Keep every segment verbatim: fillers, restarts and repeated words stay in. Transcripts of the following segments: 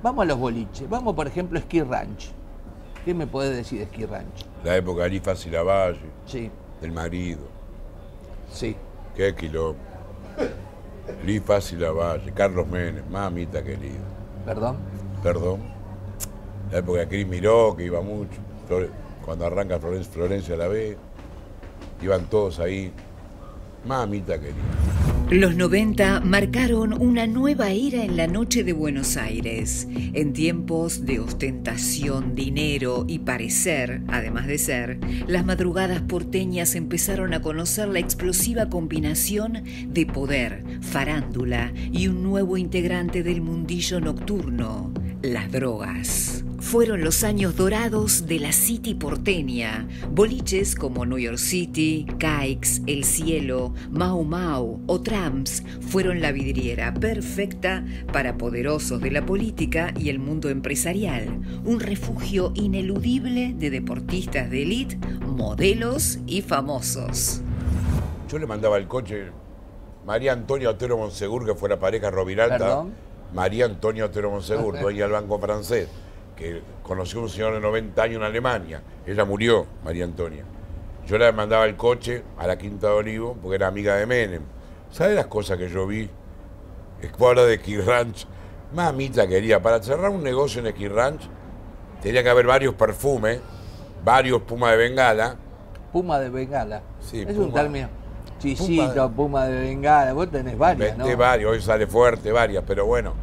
Vamos a los boliches. Vamos, por ejemplo, a Ski Ranch. ¿Qué me podés decir de Ski Ranch? La época de Lifa Lavalle, Sí. del marido. Sí. Qué quilombo. Lifa Lavalle, Carlos Menem, mamita querida. ¿Perdón? Perdón. La época de Cris Miró, que iba mucho. Flore- Cuando arranca Florencia, Florencia la ve. Iban todos ahí. Mamita querida. Los noventa marcaron una nueva era en la noche de Buenos Aires. En tiempos de ostentación, dinero y parecer, además de ser, las madrugadas porteñas empezaron a conocer la explosiva combinación de poder, farándula y un nuevo integrante del mundillo nocturno, las drogas. Fueron los años dorados de la City porteña. Boliches como New York City, Caix, El Cielo, Mau Mau o Trams fueron la vidriera perfecta para poderosos de la política y el mundo empresarial. Un refugio ineludible de deportistas de élite, modelos y famosos. Yo le mandaba el coche María Antonia Otero Monsegur, que fue la pareja Roviralta. ¿Perdón? María Antonia Otero Monsegur, dueña del Banco Francés, que conoció a un señor de noventa años en Alemania. Ella murió, María Antonia. Yo le mandaba el coche a la Quinta de Olivo porque era amiga de Menem. ¿Sabes las cosas que yo vi? Escuadra de Ski Ranch. Mamita quería, para cerrar un negocio en Ski Ranch tenía que haber varios perfumes, varios Puma de Bengala. Puma de Bengala. Sí, es Puma. un término. Chisito, Puma de Bengala. Vos tenés varias, Inventé ¿no? varios, hoy sale fuerte, varias, pero bueno.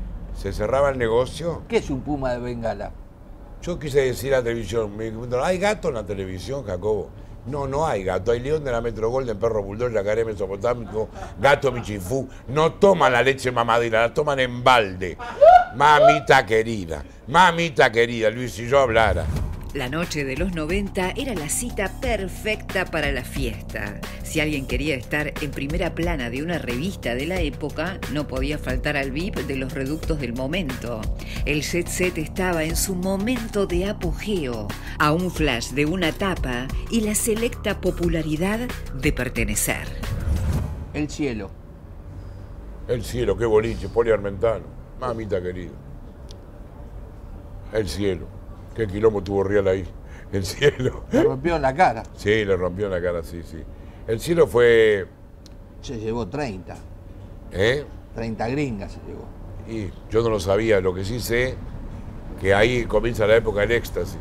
Se cerraba el negocio. ¿Qué es un Puma de Bengala? Yo quise decir a la televisión, me preguntaron, ¿hay gato en la televisión, Jacobo? No, no hay gato. Hay león de la Metro Golden, perro bulldog, yacaré mesopotámico, gato michifú. No toman la leche mamadera, la toman en balde. Mamita querida, mamita querida, Luis, si yo hablara. La noche de los noventa era la cita perfecta para la fiesta. Si alguien quería estar en primera plana de una revista de la época, no podía faltar al V I P de los reductos del momento. El jet set estaba en su momento de apogeo, a un flash de una tapa y la selecta popularidad de pertenecer. El Cielo. El Cielo, qué boliche, Poli Armentano, mamita querida. El Cielo. Qué quilombo tuvo Rial ahí. El Cielo. Le rompió en la cara. Sí, le rompió en la cara, sí, sí. El Cielo fue... Se llevó treinta. ¿Eh? treinta gringas se llevó. Y yo no lo sabía, lo que sí sé, que ahí comienza la época del éxtasis.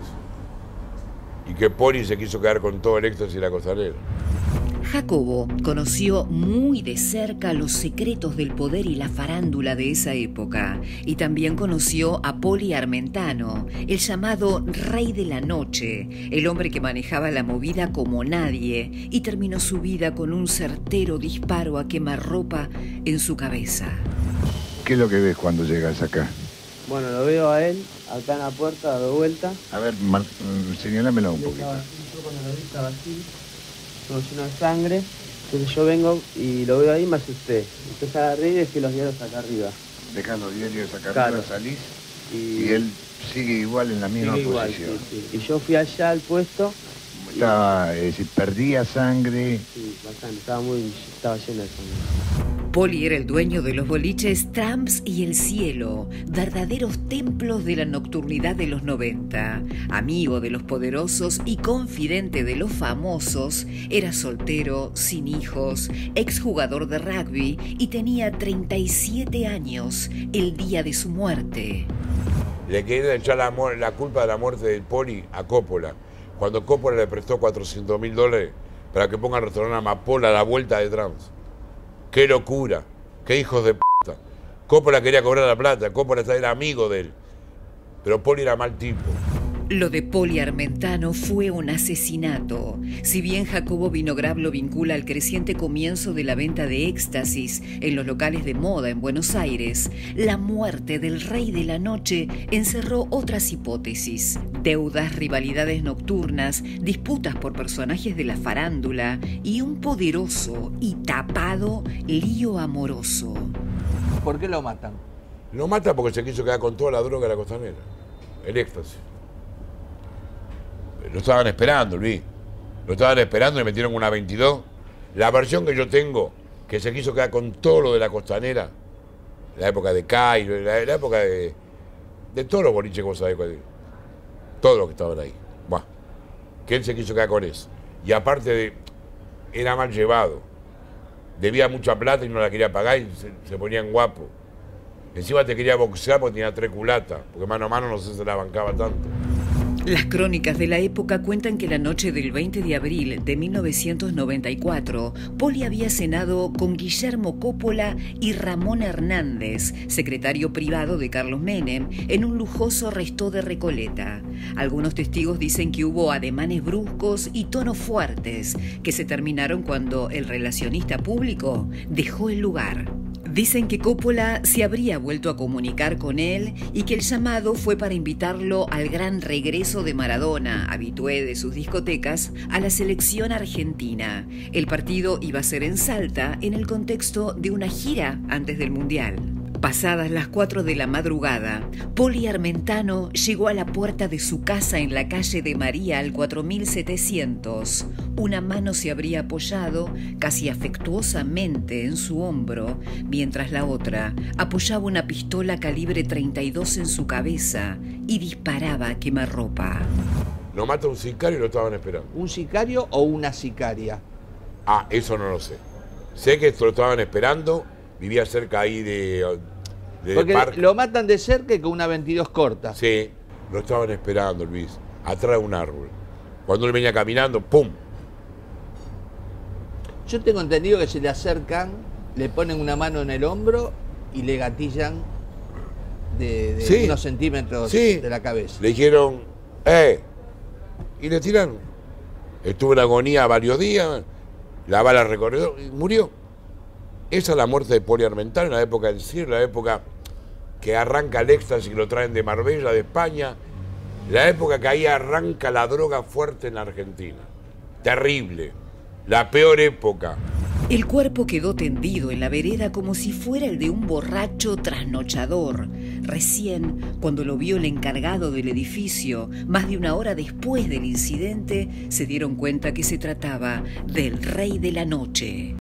Y que Poli se quiso quedar con todo el éxtasis de la costanera. Jacobo conoció muy de cerca los secretos del poder y la farándula de esa época, y también conoció a Poli Armentano, el llamado Rey de la Noche, el hombre que manejaba la movida como nadie y terminó su vida con un certero disparo a quemarropa en su cabeza. ¿Qué es lo que ves cuando llegas acá? Bueno, lo veo a él, acá en la puerta, dado vuelta. A ver, mar- señálamelo un Yo poquito. estaba- yo cuando lo vi estaba así, todo lleno de sangre. Entonces yo vengo y lo veo ahí y me asusté. Entonces agarré y dejé los diarios acá arriba. Dejás los diarios acá Claro. arriba, salís Y, y él sigue igual en la misma sigue igual, posición. sí, sí. Y yo fui allá al puesto. Estaba, es decir, perdía sangre. Sí, bastante, estaba muy, estaba lleno de sangre. Poli era el dueño de los boliches Trams y El Cielo, verdaderos templos de la nocturnidad de los noventa. Amigo de los poderosos y confidente de los famosos, era soltero, sin hijos, exjugador de rugby y tenía treinta y siete años el día de su muerte. Le quería echar la, mu- la culpa de la muerte del Poli a Coppola. Cuando Coppola le prestó cuatrocientos mil dólares para que ponga el restaurante Amapola a la vuelta de Trams. ¡Qué locura! ¡Qué hijos de p***! Coppola quería cobrar la plata, Coppola era amigo de él. Pero Poli era mal tipo. Lo de Poli Armentano fue un asesinato. Si bien Jacobo Vinograd lo vincula al creciente comienzo de la venta de éxtasis en los locales de moda en Buenos Aires, la muerte del Rey de la Noche encerró otras hipótesis: deudas, rivalidades nocturnas, disputas por personajes de la farándula y un poderoso y tapado lío amoroso. ¿Por qué lo matan? Lo mata porque se quiso quedar con toda la droga de la costanera. El éxtasis. Lo estaban esperando, Luis. Lo estaban esperando y metieron una veintidós. La versión que yo tengo, que se quiso quedar con todo lo de la costanera, la época de Cairo, la, la época de, de todos los boliches que vos sabés, todos los que estaban ahí. Buah, que él se quiso quedar con eso. Y aparte de, era mal llevado. Debía mucha plata y no la quería pagar y se, se ponían guapos. Encima te quería boxear porque tenía tres culatas, porque mano a mano no sé si se la bancaba tanto. Las crónicas de la época cuentan que la noche del veinte de abril de mil novecientos noventa y cuatro, Poli había cenado con Guillermo Coppola y Ramón Hernández, secretario privado de Carlos Menem, en un lujoso restó de Recoleta. Algunos testigos dicen que hubo ademanes bruscos y tonos fuertes, que se terminaron cuando el relacionista público dejó el lugar. Dicen que Coppola se habría vuelto a comunicar con él y que el llamado fue para invitarlo al gran regreso de Maradona, habitué de sus discotecas, a la selección argentina. El partido iba a ser en Salta en el contexto de una gira antes del Mundial. Pasadas las cuatro de la madrugada, Poli Armentano llegó a la puerta de su casa en la calle de María al cuatro mil setecientos. Una mano se habría apoyado casi afectuosamente en su hombro, mientras la otra apoyaba una pistola calibre treinta y dos en su cabeza y disparaba a quemarropa. Lo mata un sicario y lo estaban esperando. ¿Un sicario o una sicaria? Ah, eso no lo sé. Sé que lo estaban esperando. Vivía cerca ahí de, de Porque parque. lo matan de cerca y con una veintidós corta. Sí, lo estaban esperando, Luis, atrás de un árbol. Cuando él venía caminando, ¡pum! Yo tengo entendido que se le acercan, le ponen una mano en el hombro y le gatillan de, de Sí. unos centímetros Sí. de la cabeza. Le dijeron, ¡eh! Y le tiraron. Estuvo en agonía varios días, la bala recorrió y murió. Esa es la muerte de Poli Armentano en la época del C I R, la época que arranca el éxtasis, que lo traen de Marbella, de España, la época que ahí arranca la droga fuerte en la Argentina. Terrible, la peor época. El cuerpo quedó tendido en la vereda como si fuera el de un borracho trasnochador. Recién, cuando lo vio el encargado del edificio, más de una hora después del incidente, se dieron cuenta que se trataba del Rey de la Noche.